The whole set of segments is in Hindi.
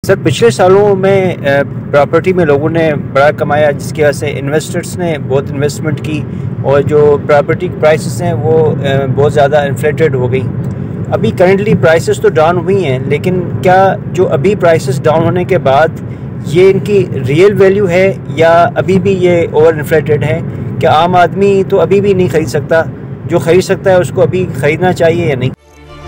सर पिछले सालों में प्रॉपर्टी में लोगों ने बड़ा कमाया, जिसकी वजह से इन्वेस्टर्स ने बहुत इन्वेस्टमेंट की और जो प्रॉपर्टी प्राइसेस हैं वो बहुत ज़्यादा इन्फ्लेटेड हो गई। अभी करंटली प्राइसेस तो डाउन हुई हैं, लेकिन क्या जो अभी प्राइसेस डाउन होने के बाद ये इनकी रियल वैल्यू है या अभी भी ये ओवर इन्फ्लेटेड है? क्या आम आदमी तो अभी भी नहीं ख़रीद सकता, जो ख़रीद सकता है उसको अभी ख़रीदना चाहिए या नहीं?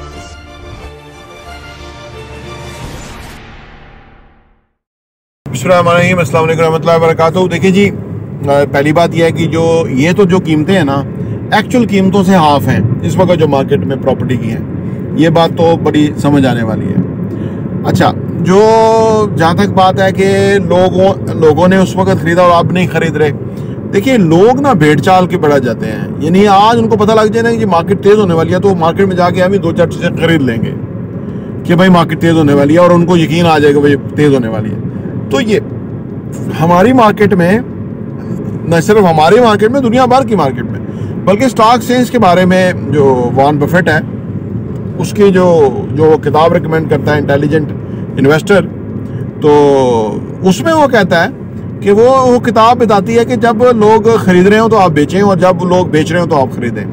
अस्सलाम वालेकुम रहमतुल्लाहि व बरकातहू। देखिए जी, पहली बात यह है कि जो कीमतें हैं ना, एक्चुअल कीमतों से हाफ हैं इस वक्त जो मार्केट में प्रॉपर्टी की हैं। ये बात तो बड़ी समझ आने वाली है। अच्छा, जो जहाँ तक बात है कि लोगों ने उस वक्त ख़रीदा और आप नहीं ख़रीद रहे, देखिए लोग ना भेड़ चाल के बढ़ा जाते हैं। यानी आज उनको पता लग जाए ना कि मार्केट तेज़ होने वाली है, तो मार्केट में जाके हम ही 2-4 चीज़ें खरीद लेंगे कि भाई मार्केट तेज़ होने वाली है, और उनको यकीन आ जाएगा भाई तेज़ होने वाली है। तो ये हमारी मार्केट में, न सिर्फ हमारी मार्केट में, दुनिया भर की मार्केट में, बल्कि स्टॉक एक्सचेंज के बारे में जो वॉरेन बफेट है उसकी जो किताब रिकमेंड करता है इंटेलिजेंट इन्वेस्टर, तो उसमें वो कहता है कि वो किताब बताती है कि जब लोग खरीद रहे हो तो आप बेचें, और जब लोग बेच रहे हो तो आप खरीदें,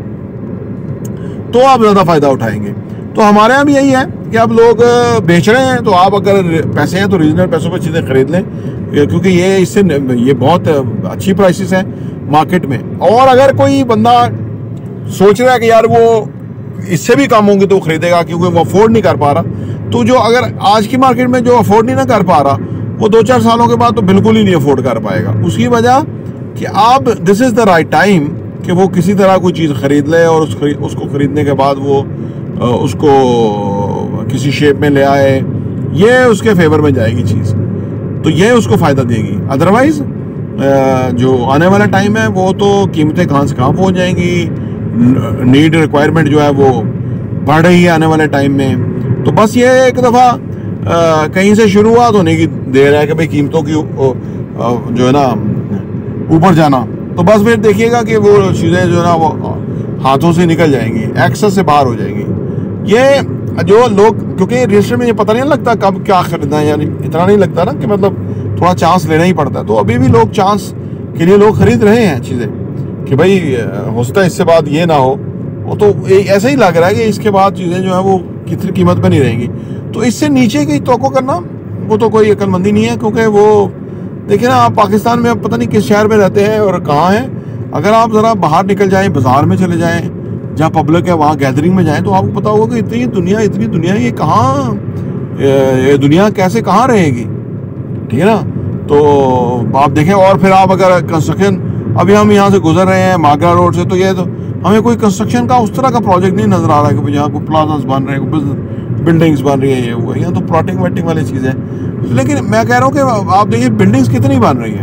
तो आप ज़्यादा फ़ायदा उठाएंगे। तो हमारे यहाँ भी यही है कि अब लोग बेच रहे हैं, तो आप अगर पैसे हैं तो रीजनल पैसों पर चीज़ें खरीद लें, क्योंकि ये बहुत अच्छी प्राइसेस हैं मार्केट में। और अगर कोई बंदा सोच रहा है कि यार वो इससे भी कम होंगे तो वो खरीदेगा, क्योंकि वो अफोर्ड नहीं कर पा रहा, तो जो अगर आज की मार्केट में जो अफोर्ड नहीं ना कर पा रहा, वो 2-4 सालों के बाद तो बिल्कुल ही नहीं अफोर्ड कर पाएगा। उसकी वजह कि आप this is the right time कि वो किसी तरह कोई चीज़ खरीद ले, और उसको खरीदने के बाद वो उसको किसी शेप में ले आए, ये उसके फेवर में जाएगी चीज़, तो ये उसको फ़ायदा देगी। अदरवाइज़ जो आने वाला टाइम है वो तो कीमतें कहाँ से कहाँ पहुँच जाएंगी। नीड रिक्वायरमेंट जो है वो बढ़ रही है आने वाले टाइम में। तो बस ये एक दफ़ा कहीं से शुरुआत होने की देर है कि भाई कीमतों की जो है ना ऊपर जाना, तो बस फिर देखिएगा कि वो चीज़ें जो है ना वो हाथों से निकल जाएंगी, एक्सेस से बाहर हो जाएंगी। ये जो लोग, क्योंकि रजिस्टर में ये पता नहीं लगता कब क्या खरीदना है, यानी इतना नहीं लगता ना कि मतलब थोड़ा चांस लेना ही पड़ता है, तो अभी भी लोग चांस के लिए लोग खरीद रहे हैं चीज़ें कि भाई हो सकता है इससे बाद ये ना हो। वो तो ऐसा ही लग रहा है कि इसके बाद चीज़ें जो है वो कितनी कीमत पर नहीं रहेंगी, तो इससे नीचे की तवक्को करना वो तो कोई अक्लमंदी नहीं है। क्योंकि वो देखिए ना, आप पाकिस्तान में पता नहीं किस शहर में रहते हैं और कहाँ हैं, अगर आप ज़रा बाहर निकल जाएँ, बाज़ार में चले जाएँ जहाँ पब्लिक है, वहाँ गैदरिंग में जाएं, तो आपको पता होगा कि इतनी दुनिया ये कहाँ, ये दुनिया कैसे कहाँ रहेगी, ठीक है ना। तो आप देखें, और फिर आप अगर कंस्ट्रक्शन, अभी हम यहाँ से गुजर रहे हैं मागरा रोड से, तो ये तो हमें कोई कंस्ट्रक्शन का उस तरह का प्रोजेक्ट नहीं नज़र आ रहा है कि यहाँ कोई प्लाजास बन रहे हैं, कोई बिल्डिंग्स बन रही है, ये हुआ, यहाँ तो प्लॉटिंग वेटिंग वाली चीज़ है। लेकिन मैं कह रहा हूँ कि आप देखिए बिल्डिंग्स कितनी बन रही हैं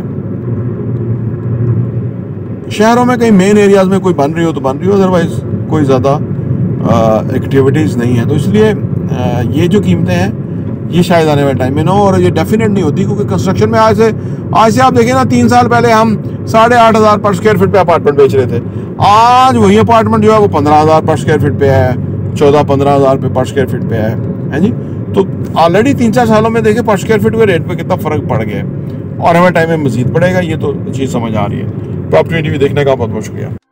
शहरों में, कहीं मेन एरियाज में कोई बन रही हो तो बन रही हो, अदरवाइज कोई ज़्यादा एक्टिविटीज़ नहीं है। तो इसलिए ये जो कीमतें हैं ये शायद आने वाले टाइम में ना, और ये डेफिनेट नहीं होती, क्योंकि कंस्ट्रक्शन में आज से आप देखिए ना, 3 साल पहले हम 8,500 पर स्क्वायर फीट पे अपार्टमेंट बेच रहे थे। आज वही अपार्टमेंट जो है वो 15,000 पर स्क्वायर फीट पे है, 14-15,000 पे पर स्क्वायर फीट पे है जी। तो ऑलरेडी 3-4 सालों में देखिए पर स्क्वायर फीट के रेट पे कितना फ़र्क पड़ गया है, और हमें टाइम में मजीद पड़ेगा। ये तो चीज़ समझ आ रही है। प्रॉपर्टी टीवी देखने का बहुत बहुत शुक्रिया।